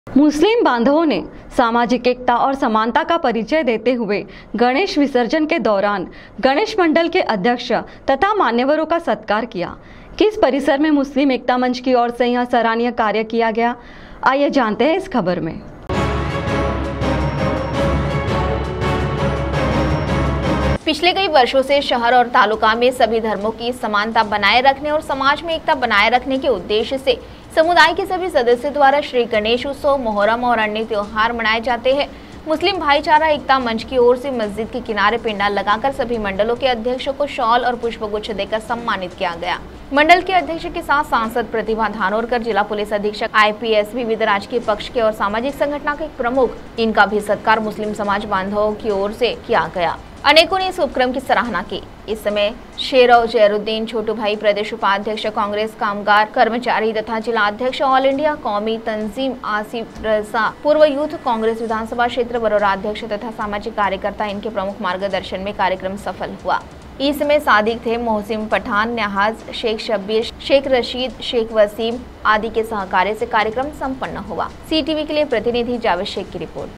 मुस्लिम बांधवों ने सामाजिक एकता और समानता का परिचय देते हुए गणेश विसर्जन के दौरान गणेश मंडल के अध्यक्ष तथा मान्यवरों का सत्कार किया। किस परिसर में मुस्लिम एकता मंच की ओर से यह सराहनीय कार्य किया गया, आइए जानते हैं इस खबर में। पिछले कई वर्षों से शहर और तालुका में सभी धर्मों की समानता बनाए रखने और समाज में एकता बनाए रखने के उद्देश्य से समुदाय के सभी सदस्यों द्वारा श्री गणेश उत्सव, मोहर्रम और अन्य त्योहार मनाए जाते हैं। मुस्लिम भाईचारा एकता मंच की ओर से मस्जिद के किनारे पंडाल लगाकर सभी मंडलों के अध्यक्षों को शॉल और पुष्पगुच्छ देकर सम्मानित किया गया। मंडल के अध्यक्ष के साथ सांसद प्रतिभा धानोरकर, जिला पुलिस अधीक्षक IPS, विविध राजकीय पक्ष के और सामाजिक संगठन के प्रमुख, इनका भी सत्कार मुस्लिम समाज बांधवों की ओर से किया गया। अनेकों ने इस उपक्रम की सराहना की। इस समय शेरव जैरुद्दीन छोटू भाई, प्रदेश उपाध्यक्ष कांग्रेस कामगार कर्मचारी तथा जिला अध्यक्ष ऑल इंडिया कौमी तंजीम आसिफ रजा, पूर्व यूथ कांग्रेस विधानसभा क्षेत्र बरोरा अध्यक्ष तथा सामाजिक कार्यकर्ता, इनके प्रमुख मार्गदर्शन में कार्यक्रम सफल हुआ। इसमें सादिक थे मोहसिन पठान, न्याज शेख शब्बीर, शेख रशीद, शेख वसीम आदि के सहकार्य से कार्यक्रम संपन्न हुआ। CTV के लिए प्रतिनिधि जावेद शेख की रिपोर्ट।